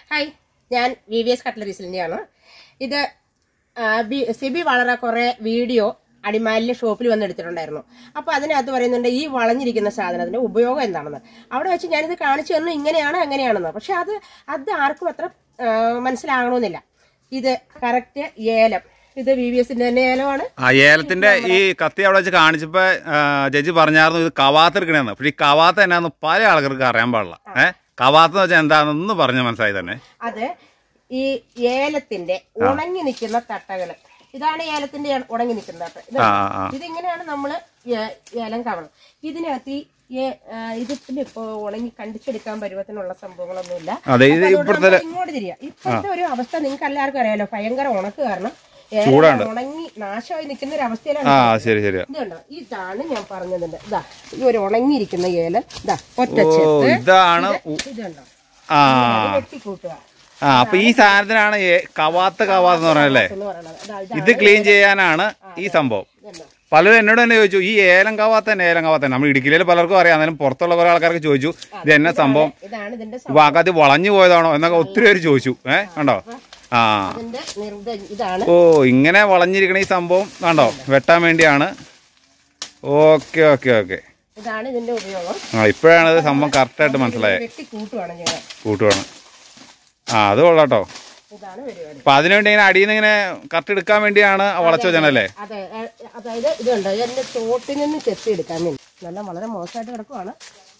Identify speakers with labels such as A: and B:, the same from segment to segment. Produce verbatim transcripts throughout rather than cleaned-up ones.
A: Hi, ഞാൻ V V S കട്ട്ലറീസിൻ്റെയാണ്. ഇത് സിബി വളരെ കുറേ വീഡിയോ അടിമാലിലെ ഷോപ്പിൽ വന്ന് എടുത്തിട്ടുണ്ടായിരുന്നു. അപ്പോൾ അതിനകത്ത് പറയുന്നുണ്ട് ഈ വളഞ്ഞിരിക്കുന്ന സാധനത്തിന്റെ ഉപയോഗം എന്താണെന്ന്. അവിടെ വെച്ച് ഞാനിത് കാണിച്ചു തന്നു, ഇങ്ങനെയാണ് അങ്ങനെയാണെന്ന്. പക്ഷെ അത് അത് ആർക്കും അത്ര മനസ്സിലാകണമെന്നില്ല. ഇത് കറക്റ്റ് ഏലം, ഇത് വി വി എസിന്റെ തന്നെ ഏലമാണ്.
B: ആ ഏലത്തിന്റെ ഈ കത്തി അവിടെ വെച്ച് കാണിച്ചപ്പോ ജഡ്ജി പറഞ്ഞായിരുന്നു ഇത് കവാത്ത് എടുക്കണേന്ന്. പക്ഷെ ഈ കവാത്ത് എന്നാന്ന് പല ആൾക്കാർക്ക് അറിയാൻ പാടില്ല. ഏഹ് കവാത്ത് എന്ന് വെച്ചാൽ എന്താണെന്ന് പറഞ്ഞ് മനസ്സിലായി തന്നെ.
A: അത് ഈ ഏലത്തിന്റെ ഉണങ്ങി നിൽക്കുന്ന തട്ടകള്, ഇതാണ് ഏലത്തിന്റെ ഉണങ്ങി നിൽക്കുന്ന തട്ട. ഇതിങ്ങനെയാണ് നമ്മള് ഏലം കവണം. ഇതിനകത്ത് ഈ ഇതിന്റെ ഇപ്പൊ ഉണങ്ങി കണ്ടിച്ചെടുക്കാൻ പരുവത്തിനുള്ള സംഭവങ്ങളൊന്നുമില്ല. ഇങ്ങോട്ട് തിരിയാ. ഇപ്പോഴത്തെ ഒരു അവസ്ഥ നിങ്ങൾക്ക് എല്ലാവർക്കും അറിയാലോ, ഭയങ്കര ഉണക്ക് കാരണം ഉണങ്ങി നാശമായി നിൽക്കുന്ന ഒരു അവസ്ഥയിലാണ്. ഇതുണ്ടോ, ഇതാണ് ഞാൻ പറഞ്ഞതിന്റെ. ഇതാ ഈ ഒരു ഉണങ്ങിയിരിക്കുന്ന ഏലം, ഇതാ ഒറ്റ ചെത്ത്
B: ഇതാണ്.
A: ഇതുണ്ടോ, വെട്ടിക്കൂട്ടുക.
B: ആ അപ്പൊ ഈ സാധനത്തിനാണ് കവാത്ത് കവാത്ത് എന്ന് പറഞ്ഞല്ലേ. ഇത് ക്ലീൻ ചെയ്യാനാണ് ഈ സംഭവം. പലരും എന്നോട് തന്നെ ചോദിച്ചു ഈ ഏലം കവാത്ത് തന്നെ ഏലം കവാത്ത് തന്നെ. നമ്മൾ ഇടുക്കിയിലെ പലർക്കും അറിയാം, എന്നാലും പുറത്തുള്ള കുറെ ആൾക്കാർക്ക് ചോദിച്ചു ഇത് എന്നാ സംഭവം, വാക്കാത്തി വളഞ്ഞു പോയതാണോ എന്നൊക്കെ ഒത്തിരി പേര് ചോദിച്ചു. ഏഹ് കണ്ടോ, ആ ഓ ഇങ്ങനെ വളഞ്ഞിരിക്കണ ഈ സംഭവം കണ്ടോ, വെട്ടാൻ വേണ്ടിയാണ്. ഓക്കെ ഓക്കെ ഓക്കെ
A: ഇതാണ് ഇതിന്റെ ഉപയോഗം.
B: ആ ഇപ്പോഴാണ് ഇത് സംഭവം കറക്റ്റ് ആയിട്ട് മനസ്സിലായത്. കൂട്ടുവാണ്. ആ അത് കൊള്ളാട്ടോ. അപ്പൊ അതിനുവേണ്ടി ഇങ്ങനെ അടിയിൽ നിന്ന് ഇങ്ങനെ കറക്റ്റ് എടുക്കാൻ വേണ്ടിയാണ് വളച്ചു വെച്ചല്ലേ.
A: അതെ, അതായത് ഇതുണ്ട് എന്റെ തോട്ടിൽ നിന്ന് ചെത്തി എടുക്കാൻ വേണ്ടി. നല്ല വളരെ മോശമായിട്ട് കിടക്കുവാണ്.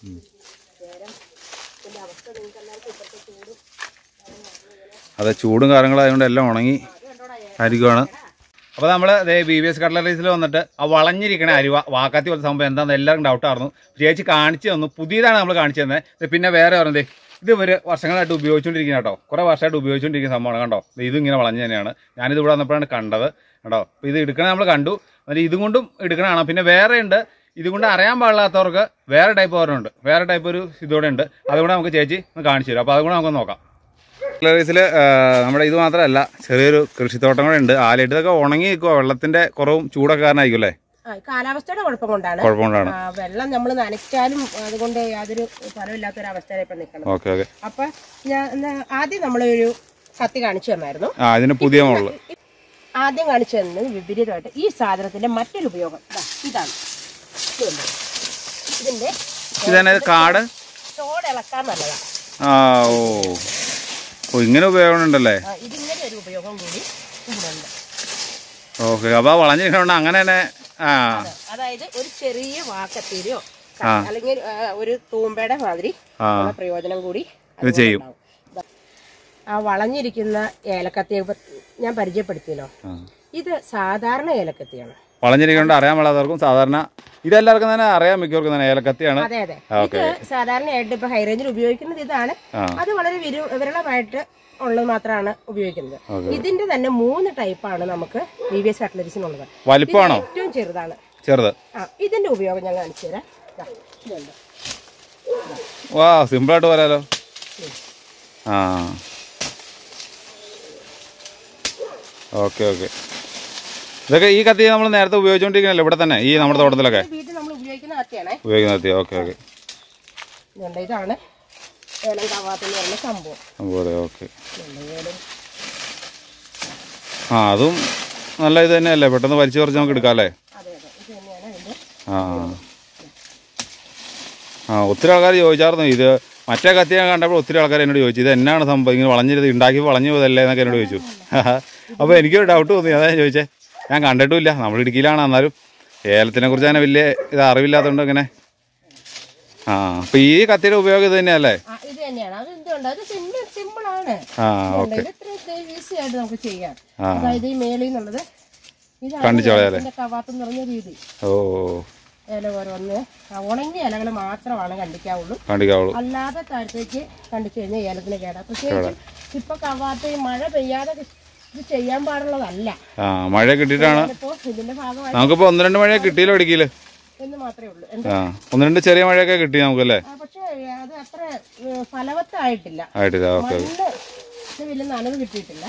B: അതെ, ചൂടും കാര്യങ്ങളായതുകൊണ്ട് എല്ലാം ഉണങ്ങി ആയിരിക്കുവാണ്. അപ്പോൾ നമ്മൾ ബി വി എസ് കട്ട്ലറീസിൽ വന്നിട്ട് ആ വളഞ്ഞിരിക്കണ അരിവ വാക്കാത്തി പോലത്തെ സംഭവം എന്താണെന്ന് എല്ലാവർക്കും ഡൗട്ടായിരുന്നു. ചേച്ചി കാണിച്ചു തന്നു, പുതിയതാണ് നമ്മൾ കാണിച്ചു തന്നെ. പിന്നെ വേറെ പറഞ്ഞത് ഇത് ഒരു വർഷങ്ങളായിട്ട് ഉപയോഗിച്ചുകൊണ്ടിരിക്കുന്ന കേട്ടോ, കുറേ വർഷമായിട്ട് ഉപയോഗിച്ചുകൊണ്ടിരിക്കുന്ന സംഭവമാണ് കണ്ടോ. ഇതിങ്ങനെ വളഞ്ഞു തന്നെയാണ്. ഞാനിത് ഇവിടെ വന്നപ്പോഴാണ് കണ്ടത് കേട്ടോ. അപ്പോൾ ഇത് എടുക്കണേ നമ്മൾ കണ്ടു, അതിൽ ഇതും കൊണ്ടും എടുക്കണതാണ്. പിന്നെ വേറെ ഉണ്ട്, ഇതുകൊണ്ട് അറിയാൻ പാടില്ലാത്തവർക്ക് വേറെ ടൈപ്പ് ഓരോണ്ട്, വേറെ ടൈപ്പ് ഒരു ഇതുകൂടെ ഉണ്ട്. അതുകൂടെ നമുക്ക് ചേച്ചി കാണിച്ചു തരും. അപ്പോൾ അതുകൂടെ നമുക്ക് നോക്കാം. കട്ട്ലറീസിൽ നമ്മുടെ ഇത് മാത്രമല്ല, ചെറിയൊരു കൃഷിത്തോട്ടം കൂടെ ഉണ്ട്. ആലയിട്ട് ഇതൊക്കെ ഉണങ്ങി നിൽക്കുക, വെള്ളത്തിന്റെ കുറവും ചൂടൊക്കെ കാരണമായിരിക്കും അല്ലേ.
A: കാലാവസ്ഥയുടെ കുഴപ്പം കൊണ്ടാണ്.
B: കുഴപ്പമുണ്ടാണ്
A: വെള്ളം നമ്മൾ നനച്ചാലും അതുകൊണ്ട് യാതൊരു ഫലമില്ലാത്ത ഒരു അവസ്ഥയിലാണ് ഇപ്പൊ നിൽക്കുന്നത്. അപ്പൊ ഞാൻ ആദ്യം നമ്മളൊരു കത്തി കാണിച്ചു തന്നായിരുന്നു.
B: പുതിയ മോഡൽ
A: ആദ്യം കാണിച്ചു തന്നത് വിപരീതമായിട്ട് ഈ സാധനത്തിന്റെ മറ്റൊരു ഉപയോഗം ഇതാണ്. ഇതിന്റെ
B: കാട്
A: തോടിളക്കാൻ നല്ലതാണ്.
B: ആ ഓ ഇങ്ങനെ ഉപയോഗം ഉണ്ടല്ലേ.
A: ഇതിങ്ങനെ ഒരു ഉപയോഗം കൂടി ഇതിനുണ്ട്.
B: ഓക്കെ, അപ്പൊ വളഞ്ഞിരിക്കണ അങ്ങനെ തന്നെ. ആ
A: അതായത് ഒരു ചെറിയ വാക്കത്തിരിയോ അല്ലെങ്കിൽ ഒരു തൂമ്പയുടെ മാതിരി പ്രയോജനം കൂടി
B: ഇത് ചെയ്യും.
A: ആ വളഞ്ഞിരിക്കുന്ന ഏലക്കത്തിയെ ഞാൻ പരിചയപ്പെടുത്തിയല്ലോ. ഇത് സാധാരണ ഏലക്കത്തിയാണ്.
B: വളഞ്ഞിരിക്കൊണ്ട് അറിയാൻ പാടാത്തവർക്കും സാധാരണ ഇതെല്ലാവർക്കും തന്നെ അറിയാൻ മിക്കവർക്കും തന്നെ ഏലക്കത്തിയാണ്.
A: അതെ അതെ, ഇത് സാധാരണയായിട്ട് ഇപ്പൊ ഹൈറേഞ്ചിൽ ഉപയോഗിക്കുന്നത് ഇതാണ്. അത് വളരെ വിരളമായിട്ട് ഉള്ളത് മാത്രമാണ് ഉപയോഗിക്കുന്നത്. ഇതിന്റെ തന്നെ മൂന്ന് ടൈപ്പാണ് നമുക്ക് വി വി എസ് കട്ട്ലറീസിനുള്ളത്.
B: വലിപ്പമാണോ?
A: ഏറ്റവും ചെറുതാണ്.
B: ചെറുത്.
A: ആ ഇതിന്റെ ഉപയോഗം ഞാൻ കാണിച്ചു തരാം. ഇതുണ്ട്.
B: വാ സിമ്പിളായിട്ട് പറയാലോ. ആ ഓക്കെ ഓക്കെ. ഇതൊക്കെ ഈ കത്തി നമ്മൾ നേരത്തെ ഉപയോഗിച്ചോണ്ടിരിക്കണല്ലോ ഇവിടെ തന്നെ ഈ നമ്മുടെ തോട്ടത്തിലൊക്കെ
A: വീട്ടിൽ നമ്മൾ ഉപയോഗിക്കുന്ന കത്തിയാണ്.
B: ഉപയോഗിക്കുന്ന കത്തി. Okay okay.
A: ഇതാണ് ഏലം കവാത്തെന്ന് പറയുന്ന സംഭവം.
B: ഓക്കെ. ആ അതും നല്ല ഇത് തന്നെയല്ലേ, പെട്ടെന്ന് വലിച്ചു പറിച്ച് നമുക്ക് എടുക്കാം അല്ലേ. ആ ആ ഒത്തിരി ആൾക്കാർ ചോദിച്ചായിരുന്നു ഇത്. മറ്റേ കത്തി ഞാൻ കണ്ടപ്പോൾ ഒത്തിരി ആൾക്കാർ എന്നോട് ചോദിച്ചു ഇത് എന്നാണ് സംഭവം, ഇങ്ങനെ വളഞ്ഞിരുത് ഉണ്ടാക്കി വളഞ്ഞു പോയതല്ലേ എന്നൊക്കെ എന്നോട് ചോദിച്ചു. അപ്പോൾ എനിക്കൊരു ഡൗട്ട് തോന്നി, അതാ ഞാൻ ചോദിച്ചേ. ഞാൻ കണ്ടിട്ടുമില്ല, നമ്മൾ ഇടുക്കിയിലാണ്, എന്നാലും ഏലത്തിനെ കുറിച്ച് അങ്ങനെ വലിയ ഇത് അറിവില്ലാത്തതുകൊണ്ട് ഇങ്ങനെ. ആ അപ്പൊ ഈ കത്തിയുടെ ഉപയോഗം ഇത് തന്നെയല്ലേ.
A: ഇത് തന്നെയാണ്. അത് എന്തുകൊണ്ട് അത് സിമ്പിൾ ആണ്. ഈസി ആയിട്ട് നമുക്ക് ചെയ്യാം. അതായത് ഈ മേളിൽ നിന്നുള്ളത് ഇതാണ് കവാത്ത് നിറഞ്ഞ രീതി. ഓ ഇല ഓരോന്ന് ഉണങ്ങിയ ഇലകൾ മാത്രമാണ് കണ്ടിക്കാവുള്ളൂ. കണ്ടിക്കാവുള്ളൂ അല്ലാതെ താഴത്തേക്ക് കണ്ടിച്ചു കഴിഞ്ഞാൽ ഏലത്തിന് കേടാ. പ്രത്യേകിച്ച് ഇപ്പൊ കവാത്ത് മഴ പെയ്യാതെ ഇത് ചെയ്യാൻ പാടുള്ളതല്ല.
B: മഴ കിട്ടിയിട്ടാണ്
A: ഇതിന്റെ ഭാഗമായി
B: നമുക്കിപ്പോ ഒന്ന് രണ്ട് മഴ കിട്ടിയില്ലോ ഇടുക്കിയില്
A: എന്ന് മാത്രമേ ഉള്ളൂ.
B: ഒന്ന് രണ്ട് ചെറിയ മഴയൊക്കെ കിട്ടി നമുക്കല്ലേ.
A: പക്ഷെ അത് അത്ര ഫലവത്തായിട്ടില്ല. വലിയ നനവ് കിട്ടിയിട്ടില്ല.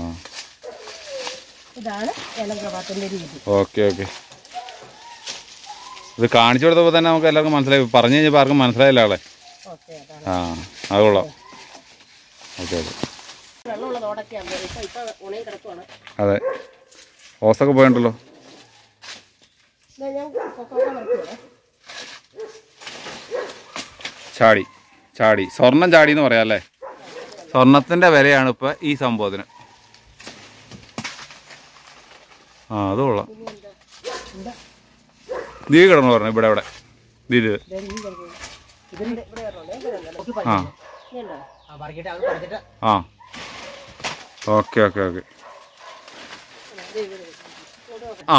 A: ഇതാണ് ഏലം കവാത്തിന്റെ രീതി.
B: Okay okay. ഇത് കാണിച്ചു കൊടുത്തപ്പോൾ തന്നെ നമുക്ക് എല്ലാവർക്കും മനസ്സിലായി. പറഞ്ഞു കഴിഞ്ഞപ്പോൾ ആർക്കും മനസ്സിലായില്ല ആളെ. ആ അത് കൊള്ളാം. ഓക്കെ ഓക്കെ
A: വെള്ളമുള്ള തോടൊക്കെയാണ് ഇപ്പം ഇപ്പം ഉണങ്ങി കിടക്കുവാണ്.
B: അതെ, ഓസൊക്കെ പോയിട്ടുണ്ടല്ലോ.
A: ഞാൻ കൊക്കോക്ക നിർത്തുവാണ്.
B: ചാടി ചാടി സ്വർണം ചാടി എന്ന് പറയാം അല്ലേ? സ്വർണത്തിൻ്റെ വിലയാണ് ഇപ്പം ഈ സംഭവത്തിന്. ആ അത് കൊള്ളാം. ദീ കിടന്നു പറഞ്ഞു ഇവിടെ ഇവിടെ ഇത് ആ ആ ഓക്കെ ഓക്കെ ഓക്കെ ആ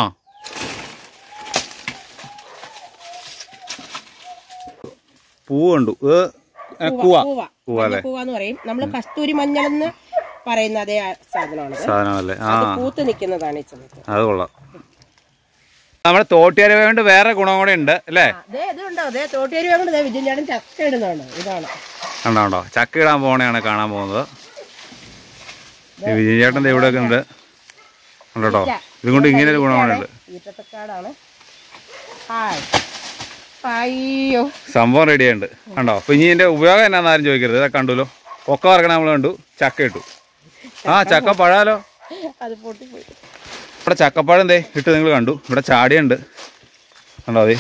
B: പൂവ് കണ്ടു.
A: പൂവാന്ന് പറയും നമ്മള്. കസ്തൂരി മഞ്ഞളെന്ന് പറയുന്ന അതേ സാധനമാണ്.
B: സാധനമല്ലേ? ആ
A: പൂത്ത് നിൽക്കുന്നതാണ് ഈ സമയത്ത്.
B: അത് കൊള്ളാം. നമ്മുടെ തോട്ടിയരവ കൊണ്ട് വേറെ ഗുണം കൂടെ ഉണ്ട് അല്ലേ?
A: ഇതുണ്ടോ അതെ തോട്ടിയരവ കൊണ്ട് വിജയൻ ചേട്ടൻ ചക്ക ഇടുന്നതാണ്. ഇതാണ്
B: കണ്ടോ കണ്ടോ ചക്ക ഇടാൻ പോകണയാണ് കാണാൻ പോകുന്നത്. വിജയൻ ചേട്ടൻ ഇവിടെ ഒക്കെ ഉണ്ട് കണ്ടോ. ഇതുകൊണ്ട് ഇങ്ങനെ ഒരു ഗുണങ്ങളുണ്ട്.
A: അയ്യോ
B: സംഭവം റെഡി ആയിട്ടുണ്ട് കണ്ടോ. അപ്പൊ ഇനി ഇതിന്റെ ഉപയോഗം എന്നാന്ന് ആരും ചോദിക്കരുത്. ഇതൊക്കെ കണ്ടുല്ലോ. ഒക്കെ വറക്കണ നമ്മൾ കണ്ടു. ചക്ക ഇട്ടു. ആ ചക്ക പഴാലോ.
A: അത് പൊട്ടിപ്പോയി.
B: ഇവിടെ ചക്കപ്പഴം എന്തേ ഇട്ട് നിങ്ങൾ കണ്ടു. ഇവിടെ ചാടിയുണ്ട് കണ്ടോ. അതെ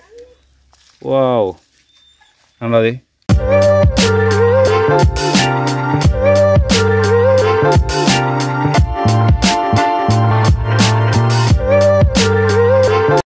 B: വാവ് കണ്ടോ. അതെ